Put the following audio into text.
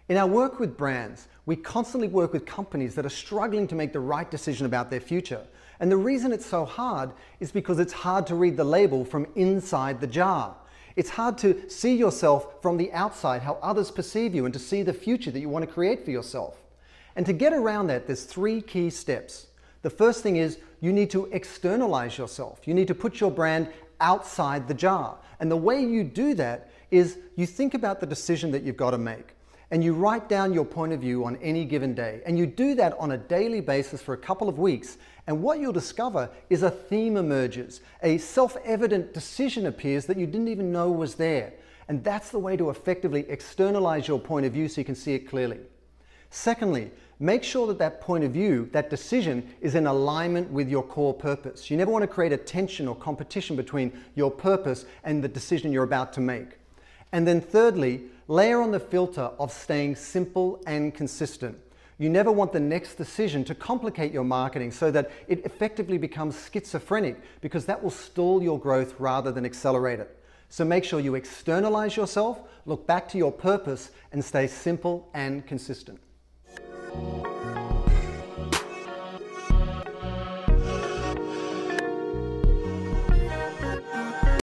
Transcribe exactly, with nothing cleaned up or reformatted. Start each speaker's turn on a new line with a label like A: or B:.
A: In our work with brands, we constantly work with companies that are struggling to make the right decision about their future. And the reason it's so hard is because it's hard to read the label from inside the jar. It's hard to see yourself from the outside, how others perceive you, and to see the future that you want to create for yourself. And to get around that, there's three key steps. The first thing is you need to externalize yourself. You need to put your brand outside the jar. And the way you do that is you think about the decision that you've got to make. And you write down your point of view on any given day. And you do that on a daily basis for a couple of weeks. And what you'll discover is a theme emerges. A self-evident decision appears that you didn't even know was there. And that's the way to effectively externalize your point of view so you can see it clearly. Secondly, make sure that that point of view, that decision, is in alignment with your core purpose. You never want to create a tension or competition between your purpose and the decision you're about to make. And then thirdly, layer on the filter of staying simple and consistent. You never want the next decision to complicate your marketing so that it effectively becomes schizophrenic, because that will stall your growth rather than accelerate it. So make sure you externalize yourself, look back to your purpose, and stay simple and consistent.